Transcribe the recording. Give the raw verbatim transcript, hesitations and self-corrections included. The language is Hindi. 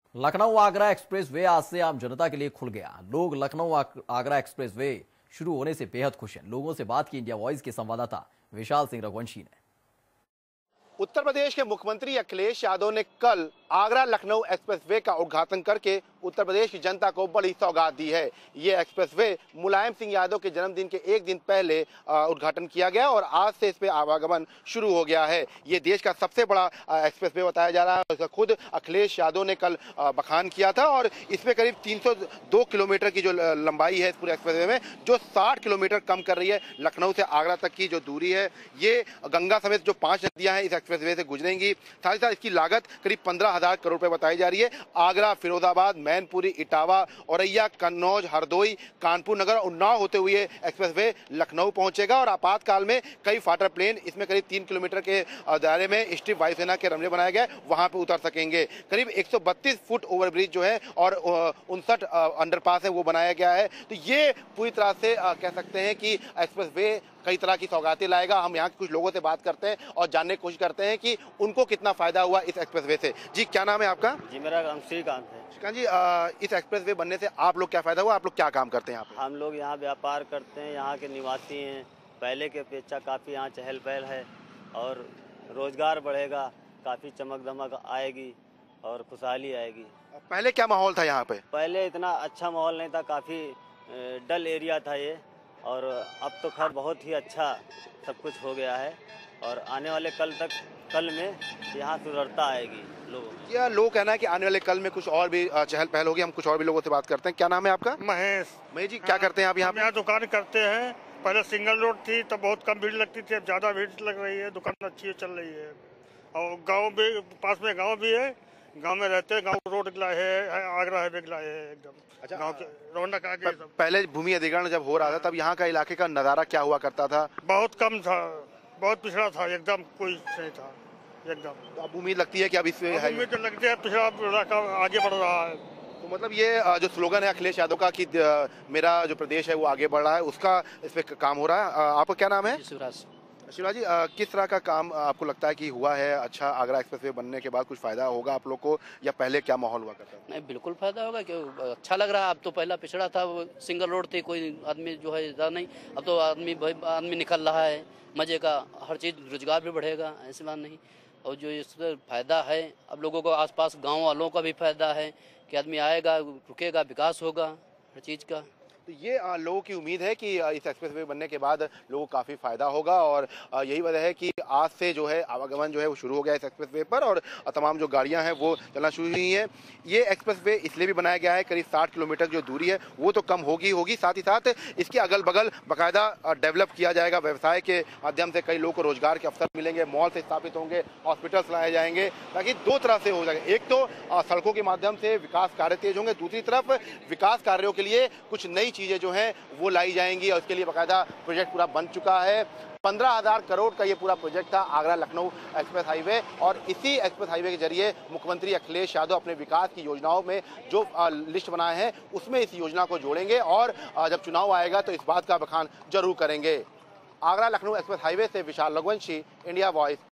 लखनऊ आगरा एक्सप्रेसवे आज से आम जनता के लिए खुल गया। लोग लखनऊ आगरा एक्सप्रेसवे शुरू होने से बेहद खुश हैं। लोगों से बात की इंडिया वॉइस के संवाददाता विशाल सिंह रघुवंशी ने। उत्तर प्रदेश के मुख्यमंत्री अखिलेश यादव ने कल आगरा लखनऊ एक्सप्रेसवे का उद्घाटन करके उत्तर प्रदेश की जनता को बड़ी सौगात दी है। ये एक्सप्रेसवे मुलायम सिंह यादव के जन्मदिन के एक दिन पहले उद्घाटन किया गया और आज से इस पे आवागमन शुरू हो गया है। ये देश का सबसे बड़ा एक्सप्रेसवे बताया जा रहा है। इसका खुद अखिलेश यादव ने कल बखान किया था और इसमें करीब तीन सौ दो किलोमीटर की जो लंबाई है इस पूरे एक्सप्रेसवे में, जो साठ किलोमीटर कम कर रही है। लखनऊ से आगरा तक की जो दूरी है, ये गंगा समेत जो पांच नदियां हैं इस एक्सप्रेसवे से गुजरेंगी। साथ ही साथ इसकी लागत करीब पंद्रह हजार करोड़ रुपए बताई जा रही है। आगरा, फिरोजाबाद, मैनपुरी, इटावा, औरैया, कन्नौज, हरदोई, कानपुर नगर, उन्नाव होते हुए एक्सप्रेसवे लखनऊ पहुंचेगा और आपातकाल में कई फाइटर प्लेन इसमें करीब तीन किलोमीटर के दायरे में स्ट्रिप वायुसेना के रनवे बनाए गए, वहां पे उतर सकेंगे। करीब एक सौ बत्तीस फुट ओवरब्रिज जो है और उनसठ अंडरपास है वो बनाया गया है। तो ये पूरी तरह से कह सकते हैं कि एक्सप्रेसवे कई तरह की सौगातें लाएगा। हम यहाँ के कुछ लोगों से बात करते हैं और जानने की कोशिश करते हैं कि उनको कितना फायदा हुआ इस एक्सप्रेसवे से। जी, क्या नाम है आपका? जी, मेरा नाम श्रीकांत है। श्रीकांत जी, आ, इस एक्सप्रेसवे बनने से आप लोग क्या फायदा हुआ? आप लोग क्या काम करते हैं यहाँ पे? हम लोग यहाँ व्यापार करते हैं, यहाँ के निवासी हैं। पहले के अपेक्षा काफ़ी यहाँ चहल पहल है और रोजगार बढ़ेगा, काफ़ी चमक दमक आएगी और खुशहाली आएगी। पहले क्या माहौल था यहाँ पे? पहले इतना अच्छा माहौल नहीं था, काफ़ी डल एरिया था ये, और अब तो खैर बहुत ही अच्छा सब कुछ हो गया है और आने वाले कल तक कल में यहाँ सुधरता आएगी लोगों में। क्या लोग कहना है कि आने वाले कल में कुछ और भी चहल पहल होगी? हम कुछ और भी लोगों से बात करते हैं। क्या नाम है आपका? महेश। महेश जी, क्या करते हैं आप यहाँ? यहाँ दुकान करते हैं। पहले सिंगल रोड थी तब बहुत कम भीड़ लगती थी, अब ज्यादा भीड़ लग रही है। दुकान अच्छी चल रही है और गाँव भी पास में गाँव भी है, गांव में रहते हैं। गांव रोड गिला है, आगरा हाईवे गिला है एकदम। अच्छा, गांव के रौनक आ गई। पहले भूमि अधिग्रहण जब हो रहा था तब यहाँ का इलाके का नजारा क्या हुआ करता था? बहुत कम था, बहुत पिछड़ा था, एकदम कोई नहीं था एकदम। तो अब उम्मीद लगती है कि अब इसमें उम्मीद लगती है पिछड़ा इलाका आगे बढ़ रहा है। तो मतलब ये जो स्लोगन है अखिलेश यादव का कि मेरा जो प्रदेश है वो आगे बढ़ रहा है, उसका इस पे काम हो रहा है। आपका क्या नाम है? शिवराज। शिवराज जी, आ, किस तरह का काम आपको लगता है कि हुआ है? अच्छा, आगरा एक्सप्रेसवे बनने के बाद कुछ फायदा होगा आप लोग को, या पहले क्या माहौल हुआ करता था? नहीं, बिल्कुल फायदा होगा, क्यों अच्छा लग रहा है। अब तो पहला पिछड़ा था, वो सिंगल रोड थी, कोई आदमी जो है ज़्यादा नहीं। अब तो आदमी आदमी निकल रहा है, मज़े का, हर चीज़, रोजगार भी बढ़ेगा, ऐसी बात नहीं। और जो इससे फायदा है, अब लोगों को आसपास गाँव वालों का भी फायदा है कि आदमी आएगा, रुकेगा, विकास होगा हर चीज़ का। तो ये आ, लोगों की उम्मीद है कि इस एक्सप्रेसवे बनने के बाद लोगों को काफ़ी फायदा होगा और आ, यही वजह है कि आज से जो है आवागमन जो है वो शुरू हो गया इस एक्सप्रेसवे पर और तमाम जो गाड़ियां हैं वो चलना शुरू हुई हैं। ये एक्सप्रेसवे इसलिए भी बनाया गया है, करीब साठ किलोमीटर जो दूरी है वो तो कम होगी होगी साथ ही साथ इसके अगल बगल बाकायदा डेवलप किया जाएगा। व्यवसाय के माध्यम से कई लोगों को रोजगार के अवसर मिलेंगे, मॉल से स्थापित होंगे, हॉस्पिटल्स लाए जाएंगे, ताकि दो तरह से हो जाएगा। एक तो आ, सड़कों के माध्यम से विकास कार्य तेज होंगे, दूसरी तरफ विकास कार्यों के लिए कुछ नई चीजें जो हैं वो लाई जाएंगी और इसके लिए बाकायदा प्रोजेक्ट पूरा बन चुका है। पंद्रह हजार करोड़ का ये पूरा प्रोजेक्ट था आगरा लखनऊ एक्सप्रेस हाईवे और इसी एक्सप्रेस हाईवे के जरिए मुख्यमंत्री अखिलेश यादव अपने विकास की योजनाओं में जो लिस्ट बनाए हैं उसमें इस योजना को जोड़ेंगे और जब चुनाव आएगा तो इस बात का बखान जरूर करेंगे। आगरा लखनऊ एक्सप्रेस हाईवे से विशाल रघुवंशी, इंडिया वॉइस।